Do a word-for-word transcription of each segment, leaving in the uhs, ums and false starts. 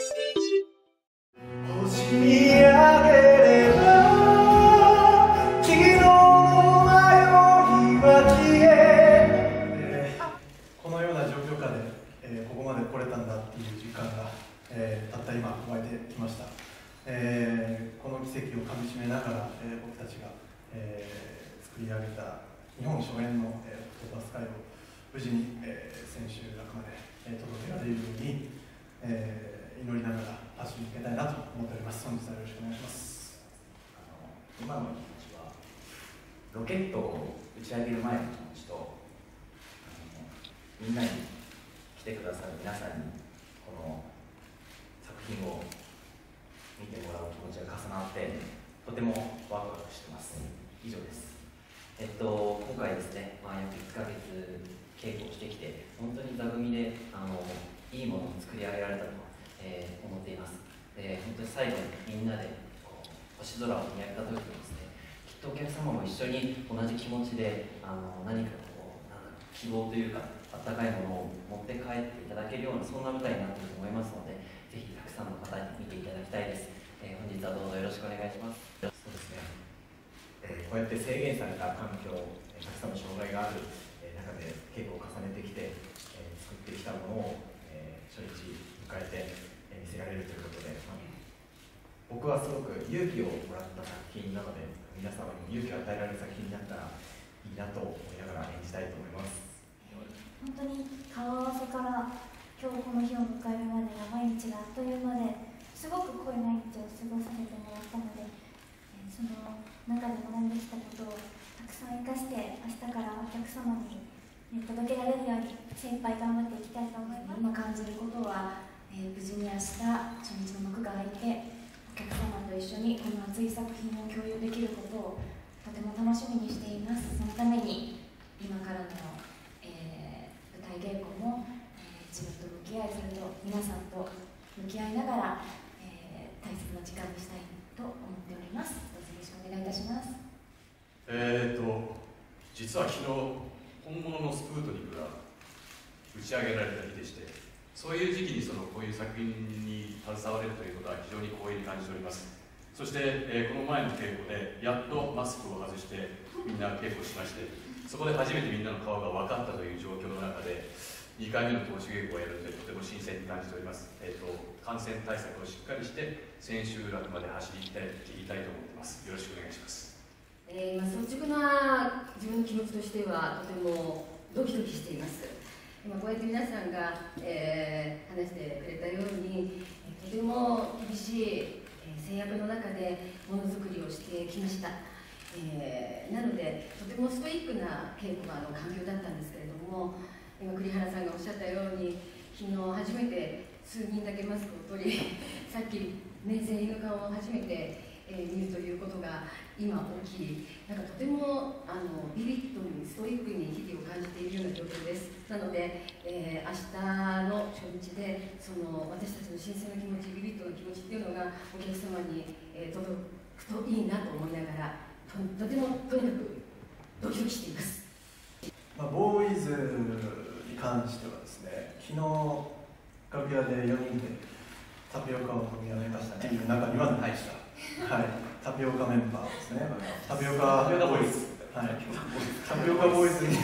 星見上げれば昨日の迷いは消え、えー、このような状況下で、えー、ここまで来れたんだっていう実感が、えー、たった今湧いてきました。えー、この奇跡をかみしめながら、えー、僕たちが、えー、作り上げた日本初演の、えー、オクトパス会を無事に、えー、千秋楽まで、えー、届けられるように、えー、祈りながら走り抜けたいなと思っております。本日はよろしくお願いします。 あの今の気持ちはロケットを打ち上げる前の気持ちと、あのみんなに来てくださる皆さんにこの作品を見てもらう気持ちが重なってとてもワクワクしてます。以上です。えっと今回ですね、まあ、約いっかげつ稽古をしてきて本当に座組であのいいものを作り上げられたと、えー、思っています。で本当に最後にみんなでこう星空を見上げた時にですね、きっとお客様も一緒に同じ気持ちであの何かこうなんか希望というかあったかいものを持って帰っていただけるようなそんな舞台になっていると思いますので、ぜひたくさんの方に見ていただきたいです。えー、本日はどうぞよろしくお願いします。 そうですね、えー、こうやって制限された環境、えー、たくさんの障害がある、えー、中で稽古を重ねてきて、えー、作ってきたものを、えー、初日迎えて、えー、見せられるということで、まあ、僕はすごく勇気をもらった作品なので、皆様にも勇気を与えられる作品になったらいいなと思いながら演じたいと思います。 本当に顔合わせから今日この日を迎えるまでの毎日があっという間ですごく濃い毎日を過ごさせてもらったので、その中で学んできたことをたくさん生かして明日からお客様に届けられるように精一杯頑張っていきたいと思います。 今感じることは、えー、無事に明日初日の幕が開いてお客様と一緒にこの熱い作品を共有できることをとても楽しみにしています。そのために今からの、えー、舞台稽古も、えー、自分と向き合い、それと皆さんと向き合いながら、えー、大切な時間にしたいと思っております。どうぞよろしくお願いいたします。 えーと実は昨日本物のスプートニクが打ち上げられた日でして、そういう時期にそのこういう作品に携われるということは非常に光栄に感じております。そして、えー、この前の稽古でやっとマスクを外してみんな稽古しまして、そこで初めてみんなの顔が分かったという状況の中でにかいめの投手稽古をやるのでとても新鮮に感じております。えーと感染対策をしっかりして千秋楽まで走り切りたいと思っています。よろしくお願いします。 えーまあ、率直な自分の気持ちとしてはとてもドキドキしています。今こうやって皆さんが、えー、話してくれたようにとても厳しい、えー、制約の中でものづくりをしてきました。えー、なのでとてもストイックな稽古場の環境だったんですけれども、今栗原さんがおっしゃったように昨日初めて数人だけマスクを取りさっき、ね、全員の顔を初めて、えー、見るということが今起き、なんかとてもあのビビッドにストイックに日々を感じているような状況です。なので、えー、明日の初日でその私たちの新鮮な気持ち、ビビッドな気持ちっていうのがお客様に、えー、届くといいなと思いながら、と, とてもとにかくドキドキしています。 まあ、ボーイズに関してはですね、昨日楽屋でよにんでタピオカを飲み上げましたっていう中にはないでした。はい、タピオカメンバーですね。タピオカボーイズ。はい、タピオカボーイズに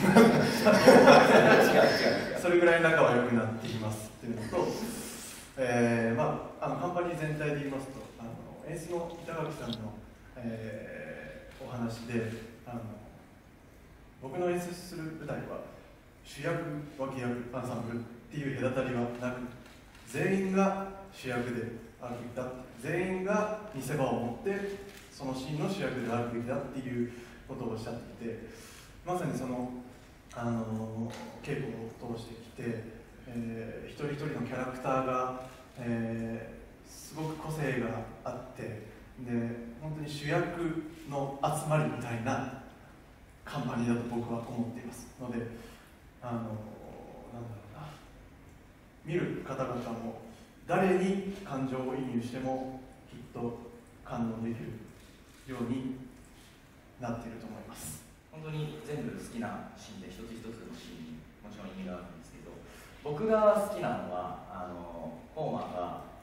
それぐらい仲は良くなっていますっていうのと、えーまあ、あのカンパニー全体で言いますと、あの演出の板垣さんの、えー、お話であの僕の演出する舞台は主役、脇役、アンサンブルっていう隔たりはなく、全員が主役であるべきだ、全員が見せ場を持ってそのシーンの主役であるべきだっていうことをおっしゃっていて、まさにその、あの稽古を通してきて、えー、一人一人のキャラクターが、えー、すごく個性があって、で本当に主役の集まりみたいなカンパニーだと僕は思っていますので、あのなんだろうな、見る方々も誰に感情を移入してもきっと感動できるようになっていると思います。 本当に全部好きなシーンで一つ一つのシーンにもちろん意味があるんですけど、僕が好きなのはあのホーマーが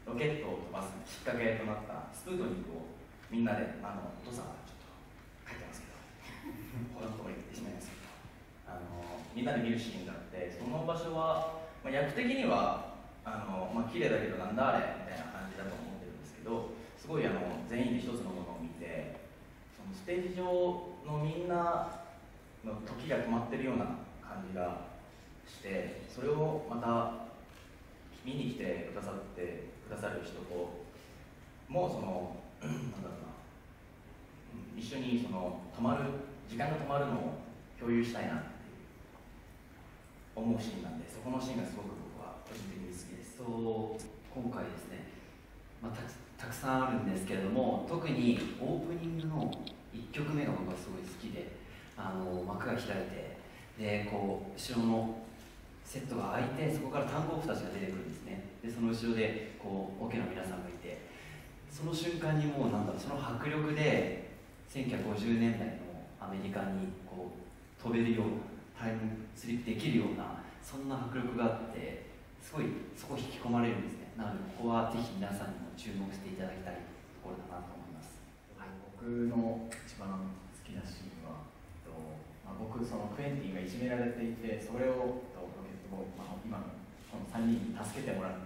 ロケットを飛ばすきっかけとなったスプートニクをみんなで、あのお父さんはちょっと書いてますけどこんなところに行ってしまいますけど、あのみんなで見るシーンがあって、その場所は、まあ、役的にはあの、まあ綺麗だけどなんだあれみたいな感じだと思ってるんですけど、すごいあの全員で一つのものを見て、そのステージ上のみんなの時が止まってるような感じがして、それをまた見に来てくださってくださる人ともそのなんだろうな、一緒にその止まる時間が止まるのを共有したいなっていう思うシーンなんで、そこのシーンがすごく僕は個人的に好きです。 そう今回ですね、まあ、た, たくさんあるんですけれども、特にオープニングのいっきょくめが僕はすごい好きで、あの幕が開いて、でこう後ろのセットが開いて、そこから炭鉱夫たちが出てくるんですね。でその後ろでこうオケの皆さんがいて、その瞬間にもうなんだろう、その迫力でせんきゅうひゃくごじゅうねんだいのアメリカにこう飛べるような、タイムスリップできるような、そんな迫力があって、すごいそこ引き込まれるんですね。なのでここはぜひ皆さんにも注目していただきたいところだなと思います。 はい、僕の一番好きなシーンは、えっとまあ、僕そのクエンティンがいじめられていて、それを、えっと、ロケットボーイ、まあ、今のこのさんにんに助けてもらって、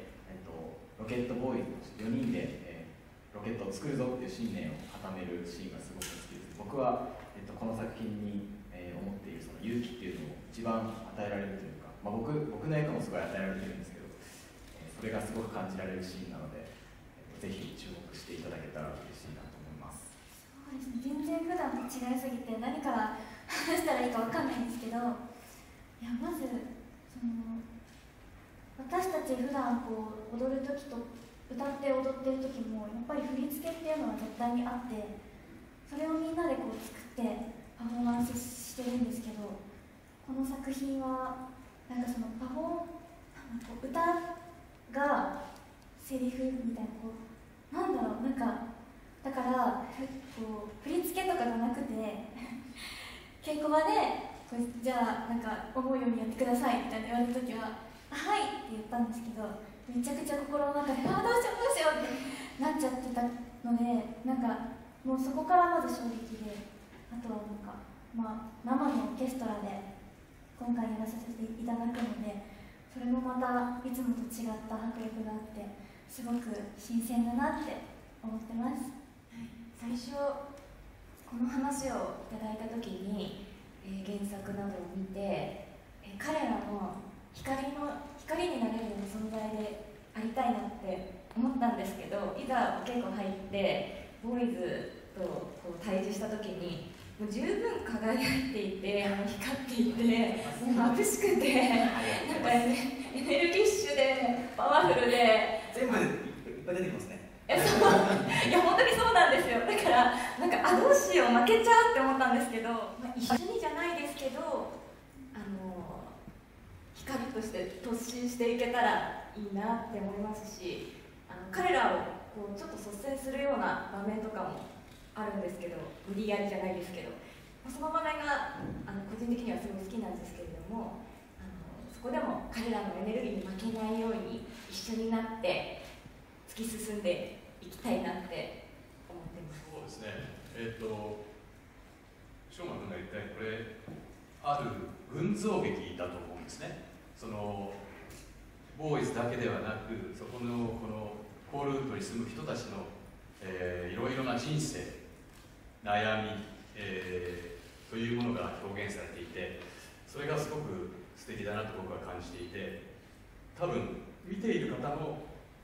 えっと、ロケットボーイよにんで、えー、ロケットを作るぞっていう信念を固めるシーンがすごく好きです。僕は、えっと、この作品に、えー、思っているその勇気っていうのを一番与えられるというか、まあ、僕, 僕の役もすごい与えられてるんですけど、えー、それがすごく感じられるシーンなので、えー、ぜひ注目していただけたら嬉しいなと思います。 そうですね、全然普段と違いすぎて何から話したらいいかわかんないんですけど、いやまずその私たち普段こう踊る時と歌って踊ってる時もやっぱり振り付けっていうのは絶対にあって、それをみんなでこう作ってパフォーマンスしてるんですけど、この作品はなんかそのパフォーなんか歌がセリフみたいな、こうなんだろう、なんかだからこう振り付けとかがなくて稽古場でこうじゃあなんか思うようにやってくださいみたいな言われた時はあはいって言ったんですけど、めちゃくちゃ心の中であどうしようどうしようってなっちゃってたので、なんかもうそこからまず衝撃で、あとはなんかまあ生のオーケストラで今回やらさせていただくので、それもまたいつもと違った迫力があってすごく新鮮だなって思ってます。 最初この話をいただいた時に、えー、原作などを見て、えー、彼らの光の光になれるような存在でありたいなって思ったんですけど、いざお稽古入ってボーイズとこう対峙した時にもう十分輝いていて、もう光っていて、もう眩しくて、なんかね、エネルギッシュでパワフルで全部いっぱい出てきますね。 えそういや本当にそうなんですよ。だからなんかあどうしよう負けちゃうって思ったんですけど、まあ、一緒にじゃないですけど、あの光として突進していけたらいいなって思いますし、あの彼らをこうちょっと率先するような場面とかもあるんですけど、無理やりじゃないですけど、その場面があの個人的にはすごい好きなんですけれども、あのそこでも彼らのエネルギーに負けないように一緒になって突き進んでいきたいなって思ってます。 そうですね。えっ、ー、と翔馬君が言ったように、これある群像劇だと思うんですね。そのボーイズだけではなく、そこのこのコールウッドに住む人たちの、えー、いろいろな人生、悩み、えー、というものが表現されていて、それがすごく素敵だなと僕は感じていて、多分見ている方の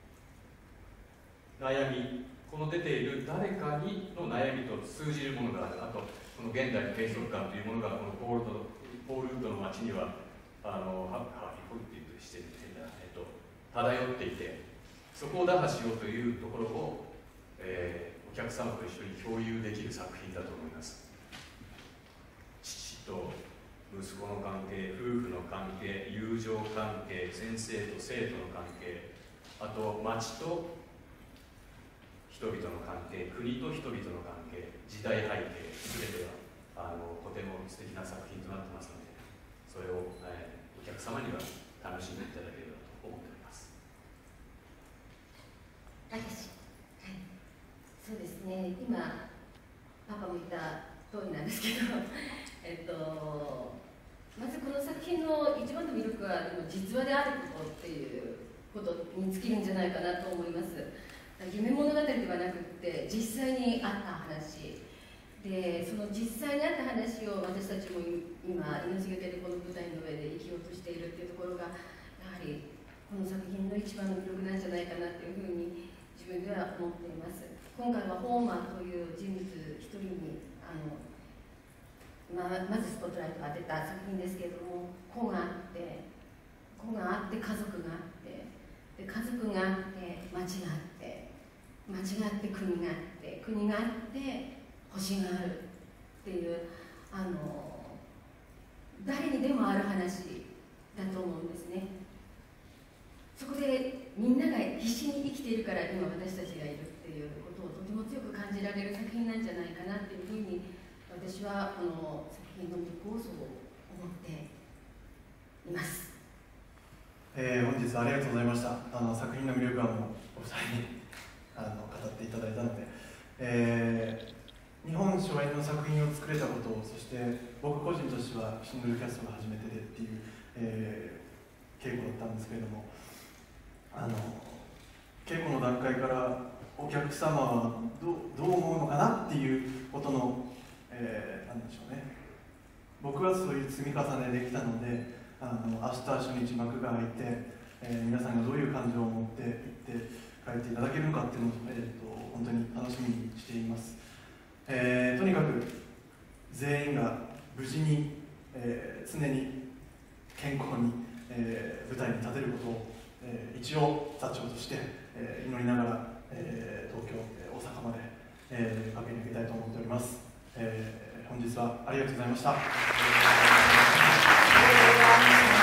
悩み、この出ている誰かにの悩みと通じるものがある。あとこの現代の閉塞感というものがこのコールドコールウッドの街にはあのハーフィーホルっていうしてるんだ、えっと、漂っていて、そこを打破しようというところを、えー、お客様と一緒に共有できる作品だと思います。父と息子の関係、夫婦の関係、友情関係、先生と生徒の関係、あと町と人々の関係、国と人々の関係、時代背景、すべてはあのとても素敵な作品となってますので、それを、えー、お客様には楽しんでいただければと思っております。 今パパも言った通りなんですけどえっとまずこの作品の一番の魅力はでも実話であることっていうことに尽きるんじゃないかなと思います。夢物語ではなくって実際にあった話で、その実際にあった話を私たちも今命がけでこの舞台の上で生きようとしているっていうところがやはりこの作品の一番の魅力なんじゃないかなというふうに自分では思っています。今回はホーマーという人物一人にあの、まあ、まずスポットライトを当てた作品ですけれども、子があって子があって家族があってで家族があって町があって町があって国があって国があって星があるっていうあの誰にでもある話だと思うんですね。そこでみんなが必死に生きているから今私たちがいるっていうことをとても強く感じられる作品なんじゃないかなっていうふうに私はこの作品の魅力をそう思っています。 えー、本日はありがとうございました。あの作品の魅力はもうお二人にあの語っていただいたので、えー、日本初演の作品を作れたことを、そして僕個人としてはシングルキャストが初めてでっていう、えー、稽古だったんですけれども、あの稽古の段階からお客様は ど, どう思うのかなっていうことの、えー、なんでしょうね、僕はそういう積み重ねできたので、あの明日初日幕が開いて、えー、皆さんがどういう感情を持っていって帰っていただけるのかっていうのを、えー、と本当に楽しみにしています。えー、とにかく全員が無事に、えー、常に健康に、えー、舞台に立てることを、えー、一応座長として、えー、祈りながら、えー、東京、えー、大阪まで、えー、駆け抜けたいと思っております。えー、本日はありがとうございました。